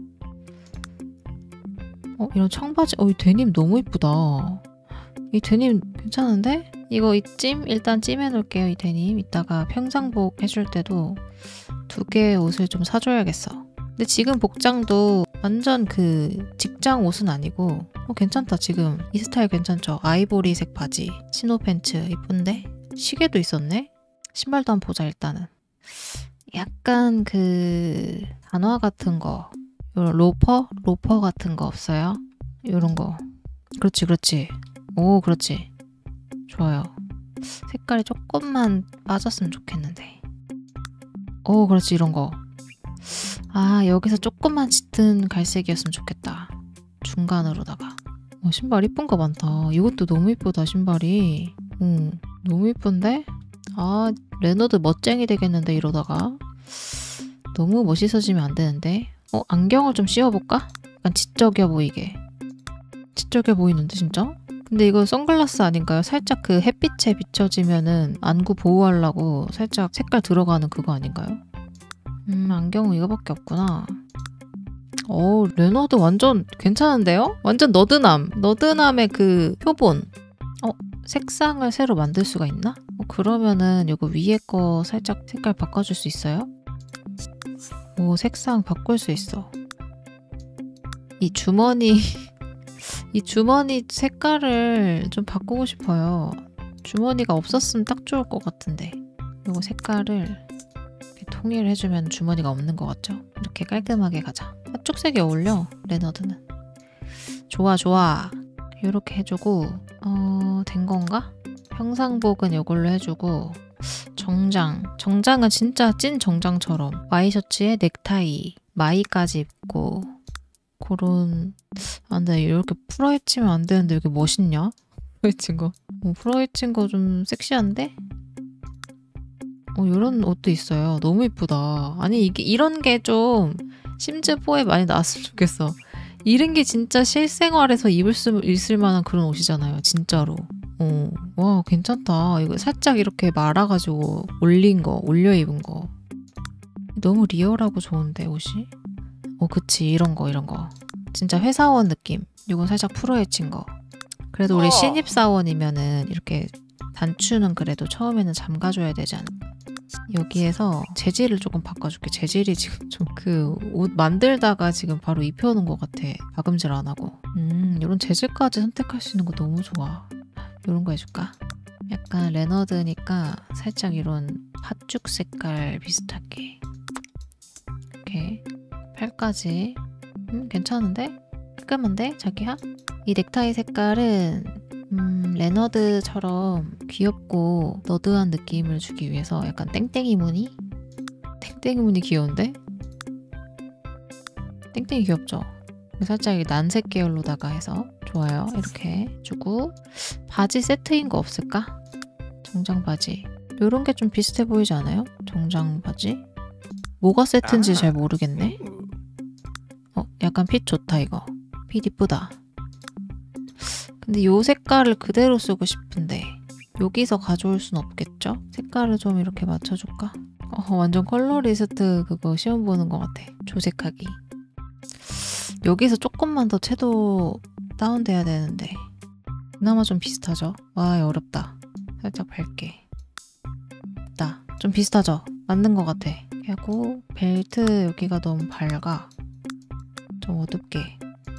어, 이런 청바지. 어, 이 데님 너무 이쁘다. 이 데님 괜찮은데? 이거 이 찜? 일단 찜해 놓을게요, 이 데님. 이따가 평상복 해줄 때도 두 개의 옷을 좀 사줘야겠어. 근데 지금 복장도 완전 그 직장 옷은 아니고 어, 괜찮다. 지금 이 스타일 괜찮죠? 아이보리색 바지, 치노 팬츠 이쁜데? 시계도 있었네? 신발도 한번 보자 일단은. 약간 그 단화 같은 거, 요런 로퍼? 로퍼 같은 거 없어요? 요런 거. 그렇지 그렇지. 오 그렇지. 좋아요. 색깔이 조금만 빠졌으면 좋겠는데. 오 그렇지 이런 거. 아 여기서 조금만 짙은 갈색이었으면 좋겠다. 중간으로다가. 어, 신발 이쁜 거 많다. 이것도 너무 이쁘다 신발이. 응, 너무 이쁜데? 아 레너드 멋쟁이 되겠는데 이러다가. 너무 멋있어지면 안 되는데. 어 안경을 좀 씌워볼까? 약간 지적이어 보이게. 지적이어 보이는데 진짜? 근데 이거 선글라스 아닌가요? 살짝 그 햇빛에 비춰지면은 안구 보호하려고 살짝 색깔 들어가는 그거 아닌가요? 음 안경은 이거밖에 없구나. 어 레너드 완전 괜찮은데요? 완전 너드남. 너드남의 그 표본. 어 색상을 새로 만들 수가 있나? 어, 그러면은 이거 위에 거 살짝 색깔 바꿔줄 수 있어요? 오 색상 바꿀 수 있어. 이 주머니 이 주머니 색깔을 좀 바꾸고 싶어요. 주머니가 없었으면 딱 좋을 것 같은데 이거 색깔을 이렇게 통일을 해주면 주머니가 없는 것 같죠? 이렇게 깔끔하게 가자. 팥죽색이 어울려 레너드는. 좋아 좋아. 이렇게 해주고 어... 된 건가? 평상복은 이걸로 해주고 정장. 정장은 진짜 찐 정장처럼 와이셔츠에 넥타이 마이까지 입고 그런. 아 근데 이렇게 풀어헤치면 안 되는데 왜 이렇게 멋있냐? 풀어헤친 거. 어, 풀어헤친 거 좀 섹시한데? 어 이런 옷도 있어요. 너무 이쁘다. 아니 이게 이런 게 좀 심즈사에 많이 나왔으면 좋겠어. 이런 게 진짜 실생활에서 입을 수 있을 만한 그런 옷이잖아요. 진짜로. 어, 와 괜찮다. 이거 살짝 이렇게 말아가지고 올린 거, 올려 입은 거. 너무 리얼하고 좋은데 옷이? 어 그치 이런 거 이런 거. 진짜 회사원 느낌. 이건 살짝 풀어헤친 거. 그래도 우리 신입사원이면은 이렇게 단추는 그래도 처음에는 잠가줘야 되지 않아? 여기에서 재질을 조금 바꿔줄게. 재질이 지금 좀 그 옷 만들다가 지금 바로 입혀놓은 것 같아. 박음질 안 하고. 음 이런 재질까지 선택할 수 있는 거 너무 좋아. 이런 거 해줄까? 약간 레너드니까 살짝 이런 팥죽 색깔 비슷하게 이렇게 팔까지. 음 괜찮은데? 깔끔한데? 자기야? 이 넥타이 색깔은 음, 레너드처럼 귀엽고 너드한 느낌을 주기 위해서 약간 땡땡이 무늬? 땡땡이 무늬 귀여운데? 땡땡이 귀엽죠? 살짝 난색 계열로다가 해서 좋아요. 이렇게 주고 바지 세트인 거 없을까? 정장 바지. 이런 게 좀 비슷해 보이지 않아요? 정장 바지? 뭐가 세트인지 잘 모르겠네. 어, 약간 핏 좋다 이거. 핏 이쁘다. 근데 이 색깔을 그대로 쓰고 싶은데 여기서 가져올 순 없겠죠? 색깔을 좀 이렇게 맞춰줄까? 어, 완전 컬러리스트 그거 시험 보는 것 같아. 조색하기. 여기서 조금만 더 채도 다운돼야 되는데 그나마 좀 비슷하죠? 와 어렵다. 살짝 밝게. 됐다. 좀 비슷하죠? 맞는 것 같아. 이렇게 하고 벨트 여기가 너무 밝아. 좀 어둡게.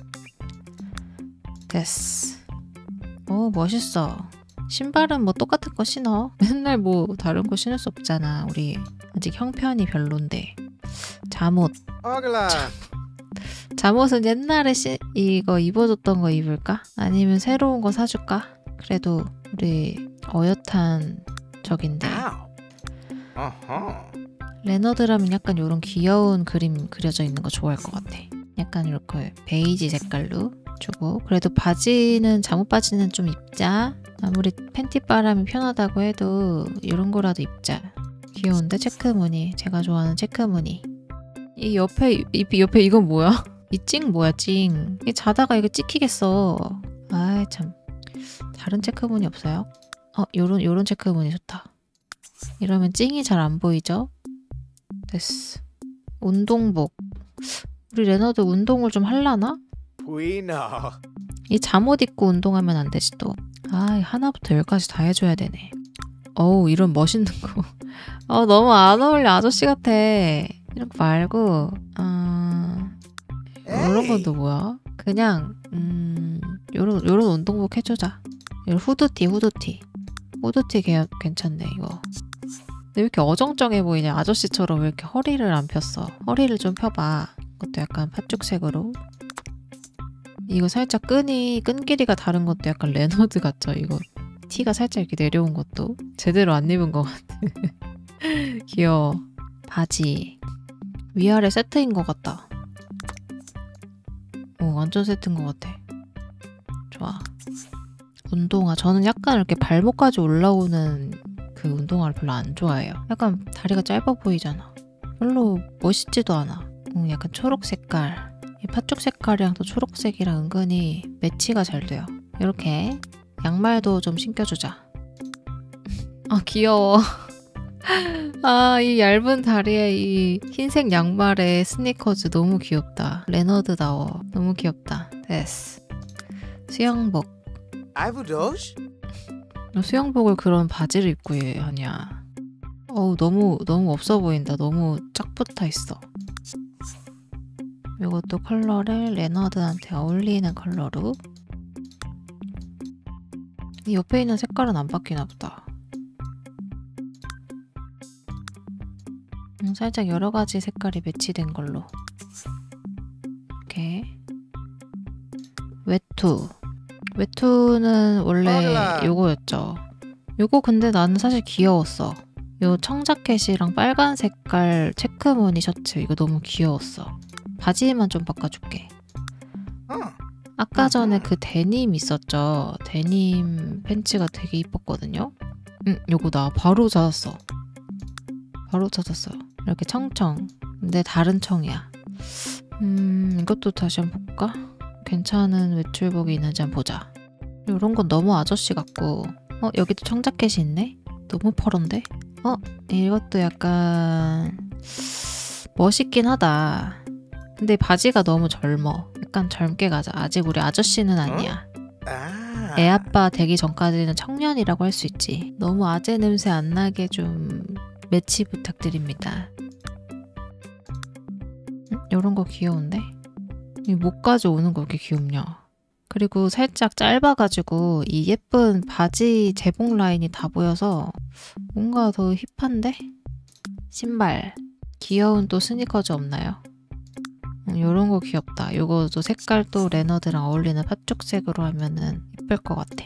됐어. 오 멋있어. 신발은 뭐 똑같은 거 신어. 맨날 뭐 다른 거 신을 수 없잖아. 우리 아직 형편이 별론데. 잠옷. 어글라. 잠옷은 옛날에 시, 이거 입어줬던 거 입을까? 아니면 새로운 거 사줄까? 그래도 우리 어엿한 적인데. 어허. 레너드라면 약간 이런 귀여운 그림 그려져 있는 거 좋아할 것 같아. 약간 이렇게 베이지 색깔로 주고. 그래도 바지는 잠옷 바지는 좀 입자. 아무리 팬티 바람이 편하다고 해도 이런 거라도 입자. 귀여운데 체크 무늬. 제가 좋아하는 체크 무늬. 이 옆에 이 옆에 이건 뭐야? 이 찡 뭐야 찡. 이 자다가 이거 찍히겠어. 아이 참. 다른 체크 무늬 없어요? 어 요런 요런 체크 무늬 좋다. 이러면 찡이 잘 안 보이죠? 됐어. 운동복. 우리 레너드 운동을 좀 할라나? 부이너. 이 잠옷 입고 운동하면 안 되지 또. 아 하나부터 열까지 다 해줘야 되네. 어우 이런 멋있는 거. 어 너무 안 어울려. 아저씨 같아. 이런 거 말고 어... 이런 건 또 뭐야? 그냥 음... 요런, 요런 운동복 해주자. 이런 후드티 후드티 후드티 개, 괜찮네 이거. 근데 왜 이렇게 어정쩡해 보이냐? 아저씨처럼 왜 이렇게 허리를 안 폈어? 허리를 좀 펴봐. 이것도 약간 팥죽색으로. 이거 살짝 끈이 끈 길이가 다른 것도 약간 레너드 같죠? 이거 티가 살짝 이렇게 내려온 것도 제대로 안 입은 것 같아. 귀여워. 바지 위아래 세트인 것 같다. 오 완전 세트인 것 같아. 좋아. 운동화 저는 약간 이렇게 발목까지 올라오는 그 운동화를 별로 안 좋아해요. 약간 다리가 짧아 보이잖아. 별로 멋있지도 않아. 음, 약간 초록 색깔. 이 팥죽 색깔이랑 또 초록색이랑 은근히 매치가 잘 돼요. 이렇게 양말도 좀 신겨주자. 아 귀여워. 아 이 얇은 다리에 이 흰색 양말에 스니커즈 너무 귀엽다. 레너드다워. 너무 귀엽다. 됐어. 수영복. 아이브도시? 수영복을 그런 바지를 입고 하냐. 어우 너무 너무 없어 보인다. 너무 쫙 붙어 있어. 이것도 컬러를 레너드한테 어울리는 컬러로. 이 옆에 있는 색깔은 안 바뀌나 보다. 음, 살짝 여러 가지 색깔이 매치된 걸로. 이렇게. 웨투. 웨투는 원래 요거였죠. 요거 근데 나는 사실 귀여웠어. 요 청자켓이랑 빨간 색깔 체크무늬 셔츠 이거 너무 귀여웠어. 바지만 좀 바꿔줄게. 아까 전에 그 데님 있었죠. 데님 팬츠가 되게 이뻤거든요. 응, 요거다. 바로 찾았어. 바로 찾았어. 이렇게 청청. 근데 다른 청이야. 음, 이것도 다시 한번 볼까? 괜찮은 외출복이 있는지 한번 보자. 요런 건 너무 아저씨 같고. 어, 여기도 청자켓이 있네? 너무 퍼런데? 어, 이것도 약간 멋있긴 하다. 근데 바지가 너무 젊어. 약간 젊게 가자. 아직 우리 아저씨는 아니야. 애 아빠 되기 전까지는 청년이라고 할 수 있지. 너무 아재 냄새 안 나게 좀 매치 부탁드립니다. 응? 요런 거 귀여운데? 이 목까지 오는 거 이렇게 귀엽냐. 그리고 살짝 짧아가지고 이 예쁜 바지 제복 라인이 다 보여서 뭔가 더 힙한데? 신발. 귀여운 또 스니커즈 없나요? 음, 요런 거 귀엽다. 요거도 색깔 또 레너드랑 어울리는 팥죽색으로 하면은 예쁠 것 같아.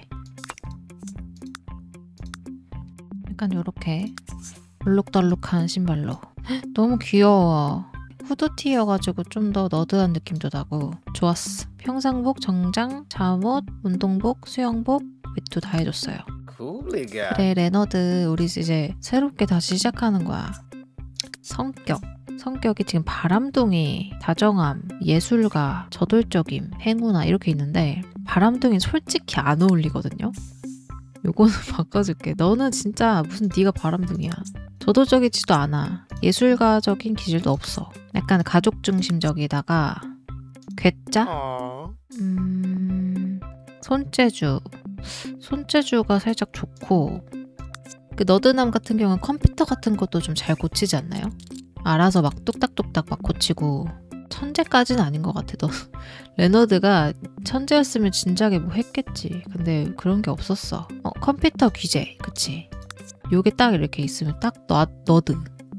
약간 요렇게 얼룩덜룩한 신발로. 헉, 너무 귀여워. 후드티여가지고 좀 더 너드한 느낌도 나고 좋았어. 평상복, 정장, 잠옷, 운동복, 수영복, 외투 다 해줬어요. 그래 레너드 우리 이제 새롭게 다시 시작하는 거야. 성격. 성격이 지금 바람둥이, 다정함, 예술가, 저돌적임, 행운아 이렇게 있는데 바람둥이 솔직히 안 어울리거든요. 요거는 바꿔줄게. 너는 진짜 무슨 네가 바람둥이야. 저돌적이지도 않아. 예술가적인 기질도 없어. 약간 가족 중심적이다가 괴짜? 음... 손재주. 손재주가 살짝 좋고 그 너드남 같은 경우는 컴퓨터 같은 것도 좀 잘 고치지 않나요? 알아서 막 뚝딱뚝딱 막 고치고 천재까지는 아닌 것 같아. 너 레너드가 천재였으면 진작에 뭐 했겠지. 근데 그런 게 없었어. 어, 컴퓨터 귀재. 그치? 요게 딱 이렇게 있으면 딱 너, 너드.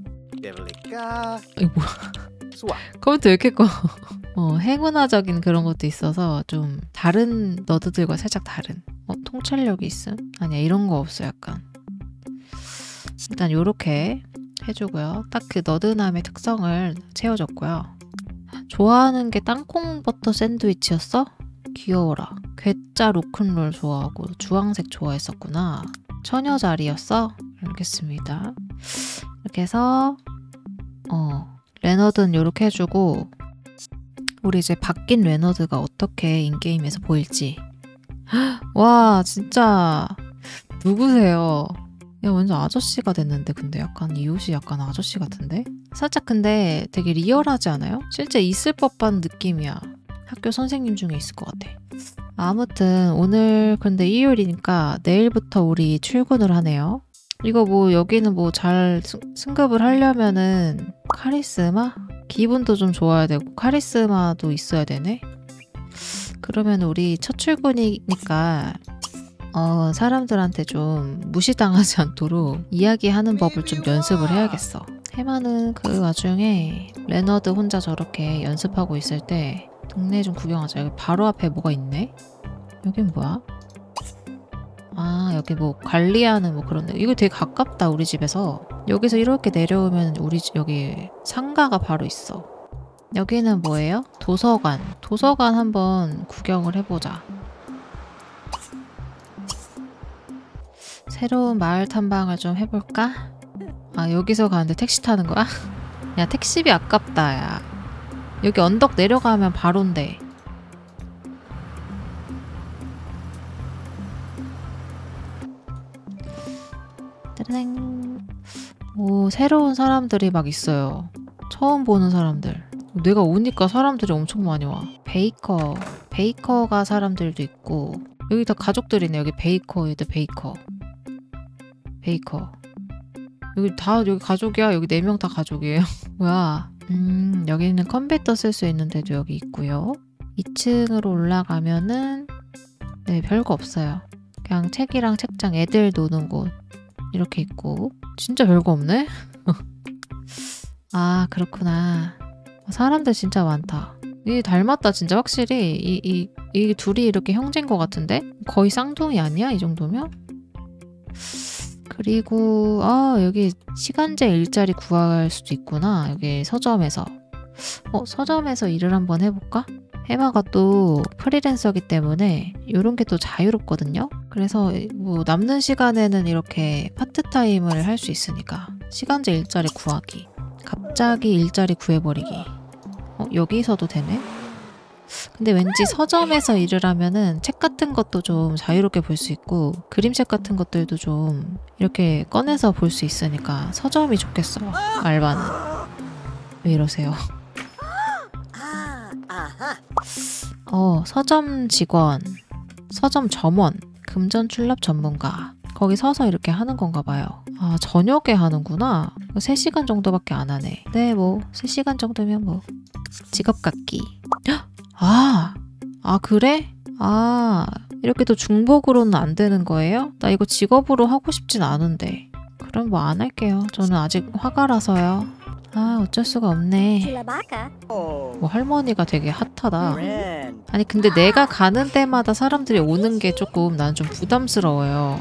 이거 뭐야? 컴퓨터 왜 이렇게 커? 어, 행운화적인 그런 것도 있어서 좀 다른 너드들과 살짝 다른. 어, 통찰력이 있음? 아니야 이런 거 없어 약간. 일단 요렇게 해주고요. 딱 그 너드남의 특성을 채워줬고요. 좋아하는 게 땅콩 버터 샌드위치였어? 귀여워라. 괴짜 로큰롤 좋아하고 주황색 좋아했었구나. 처녀자리였어? 알겠습니다. 이렇게 해서 어 레너드는 이렇게 해주고 우리 이제 바뀐 레너드가 어떻게 인게임에서 보일지. 와 진짜 누구세요? 야 완전 아저씨가 됐는데 근데 약간 이 옷이 약간 아저씨 같은데? 살짝 근데 되게 리얼하지 않아요? 실제 있을 법한 느낌이야. 학교 선생님 중에 있을 것 같아. 아무튼 오늘 근데 일요일이니까 내일부터 우리 출근을 하네요. 이거 뭐 여기는 뭐 잘 승급을 하려면은 카리스마? 기분도 좀 좋아야 되고 카리스마도 있어야 되네? 그러면 우리 첫 출근이니까 어, 사람들한테 좀 무시당하지 않도록 이야기하는 법을 좀 연습을 해야겠어. 해마는 그 와중에 레너드 혼자 저렇게 연습하고 있을 때 동네 좀 구경하자. 여기 바로 앞에 뭐가 있네? 여긴 뭐야? 아 여기 뭐 관리하는 뭐 그런 데. 이거 되게 가깝다 우리 집에서. 여기서 이렇게 내려오면 우리 집 여기 상가가 바로 있어. 여기는 뭐예요? 도서관. 도서관 한번 구경을 해보자. 새로운 마을 탐방을 좀 해볼까? 아 여기서 가는데 택시 타는 거야? 야 택시비 아깝다 야. 여기 언덕 내려가면 바로인데. 따라당. 오 새로운 사람들이 막 있어요. 처음 보는 사람들. 내가 오니까 사람들이 엄청 많이 와. 베이커. 베이커가 사람들도 있고 여기 다 가족들이네. 여기 베이커 얘들 베이커. 베이커. 여기 다 여기 가족이야. 여기 네 명 다 가족이에요. 뭐야. 음, 여기는 컴퓨터 쓸 수 있는 데도 여기 있고요. 이 층으로 올라가면은 네, 별거 없어요. 그냥 책이랑 책장, 애들 노는 곳 이렇게 있고. 진짜 별거 없네? 아, 그렇구나. 사람들 진짜 많다. 이 닮았다 진짜 확실히. 이, 이, 이 둘이 이렇게 형제인 것 같은데? 거의 쌍둥이 아니야? 이 정도면? 그리고 아 여기 시간제 일자리 구할 수도 있구나. 여기 서점에서. 어 서점에서 일을 한번 해볼까? 해마가 또 프리랜서기 때문에 이런 게 또 자유롭거든요. 그래서 뭐 남는 시간에는 이렇게 파트타임을 할 수 있으니까 시간제 일자리 구하기, 갑자기 일자리 구해버리기. 어 여기서도 되네? 근데 왠지 서점에서 일을 하면은 책 같은 것도 좀 자유롭게 볼 수 있고 그림책 같은 것들도 좀 이렇게 꺼내서 볼 수 있으니까 서점이 좋겠어. 알바는. 왜 이러세요? 어 서점 직원, 서점 점원, 금전 출납 전문가. 거기 서서 이렇게 하는 건가 봐요. 아 저녁에 하는구나. 세 시간 정도밖에 안 하네. 네 뭐 세 시간 정도면 뭐 직업 갖기. 아, 아 그래? 아 이렇게 또 중복으로는 안 되는 거예요? 나 이거 직업으로 하고 싶진 않은데. 그럼 뭐 안 할게요. 저는 아직 화가라서요. 아 어쩔 수가 없네. 뭐 할머니가 되게 핫하다. 아니 근데 내가 가는 데마다 사람들이 오는 게 조금 난 좀 부담스러워요.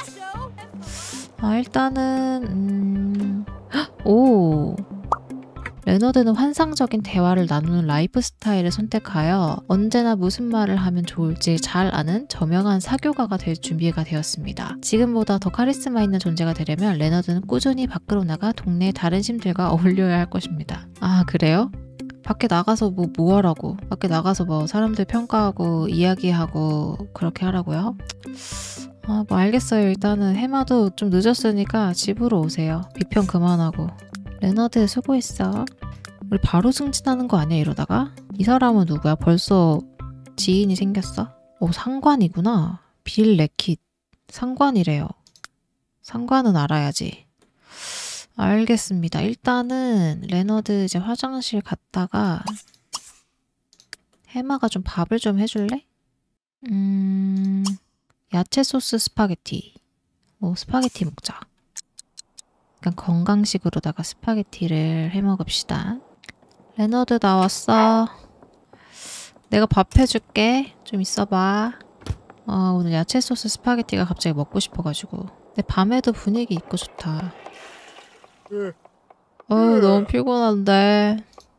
아 일단은 음... 오 레너드는 환상적인 대화를 나누는 라이프 스타일을 선택하여 언제나 무슨 말을 하면 좋을지 잘 아는 저명한 사교가가 될 준비가 되었습니다. 지금보다 더 카리스마 있는 존재가 되려면 레너드는 꾸준히 밖으로 나가 동네 다른 심들과 어울려야 할 것입니다. 아 그래요? 밖에 나가서 뭐 뭐하라고? 밖에 나가서 뭐 사람들 평가하고 이야기하고 그렇게 하라고요? 아 뭐 알겠어요. 일단은 해마도 좀 늦었으니까 집으로 오세요. 비평 그만하고. 레너드 수고했어. 우리 바로 승진하는 거 아니야 이러다가? 이 사람은 누구야? 벌써 지인이 생겼어? 오 상관이구나. 빌 레킷. 상관이래요. 상관은 알아야지. 알겠습니다. 일단은 레너드 이제 화장실 갔다가 해마가 좀 밥을 좀 해줄래? 음... 야채 소스 스파게티. 오 스파게티 먹자. 약간 건강식으로다가 스파게티를 해 먹읍시다. 레너드 나왔어. 내가 밥 해줄게. 좀 있어봐. 어, 오늘 야채 소스 스파게티가 갑자기 먹고 싶어가지고. 근데 밤에도 분위기 있고 좋다. 어 너무 피곤한데.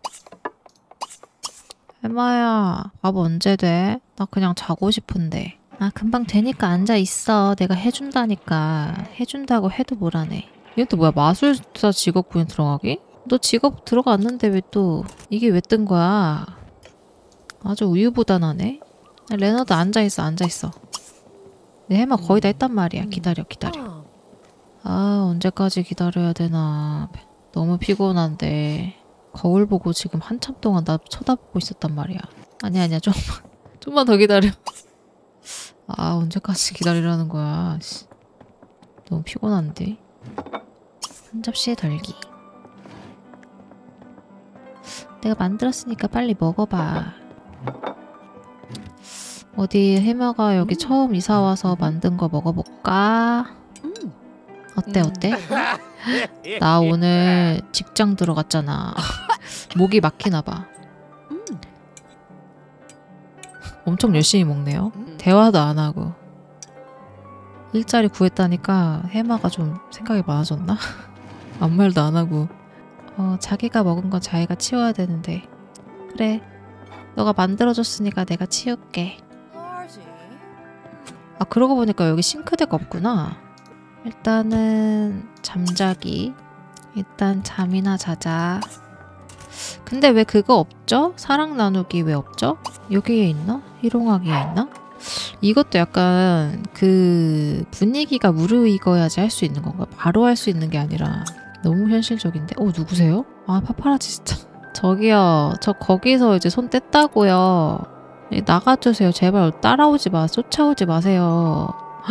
해마야 밥 언제 돼? 나 그냥 자고 싶은데. 아 금방 되니까 앉아있어. 내가 해준다니까. 해준다고 해도 뭐라네. 얘 또 뭐야? 마술사 직업군에 들어가기? 너 직업 들어갔는데 왜 또 이게 왜 뜬 거야? 아주 우유부단하네. 레너드 앉아있어 앉아있어. 내 해마 거의 다 했단 말이야. 기다려 기다려. 아 언제까지 기다려야 되나. 너무 피곤한데. 거울 보고 지금 한참 동안 나 쳐다보고 있었단 말이야. 아니야 아니야 좀만 좀만 더 기다려. 아 언제까지 기다리라는 거야. 너무 피곤한데. 한 접시에 덜기. 내가 만들었으니까 빨리 먹어봐. 어디 해마가 여기 처음 이사와서 만든 거 먹어볼까? 어때 어때? 나 오늘 직장 들어갔잖아. 목이 막히나봐. 엄청 열심히 먹네요. 대화도 안 하고. 일자리 구했다니까 해마가 좀 생각이 많아졌나? 아무 말도 안 하고. 어, 자기가 먹은 건 자기가 치워야 되는데. 그래. 너가 만들어줬으니까 내가 치울게. 아 그러고 보니까 여기 싱크대가 없구나. 일단은 잠자기. 일단 잠이나 자자. 근데 왜 그거 없죠? 사랑 나누기 왜 없죠? 여기에 있나? 희롱하기에 있나? 이것도 약간 그 분위기가 무르익어야지 할 수 있는 건가? 바로 할 수 있는 게 아니라 너무 현실적인데? 어 누구세요? 아 파파라치 진짜. 저기요 저 거기서 이제 손 뗐다고요. 나가주세요. 제발 따라오지 마. 쫓아오지 마세요.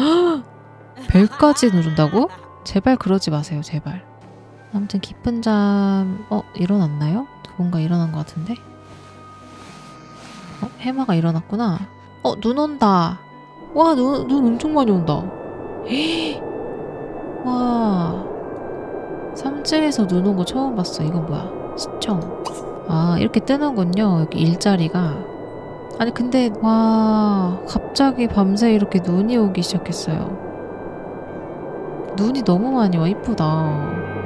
벨까지 누른다고? 제발 그러지 마세요. 제발. 아무튼 깊은 잠... 어? 일어났나요? 뭔가 일어난 것 같은데? 어? 해마가 일어났구나. 어, 눈 온다. 와, 눈, 눈 엄청 많이 온다. 헤이. 와. 삼층에서 눈 온 거 처음 봤어. 이건 뭐야? 시청. 아, 이렇게 뜨는군요. 여기 일자리가. 아니, 근데, 와. 갑자기 밤새 이렇게 눈이 오기 시작했어요. 눈이 너무 많이 와. 이쁘다.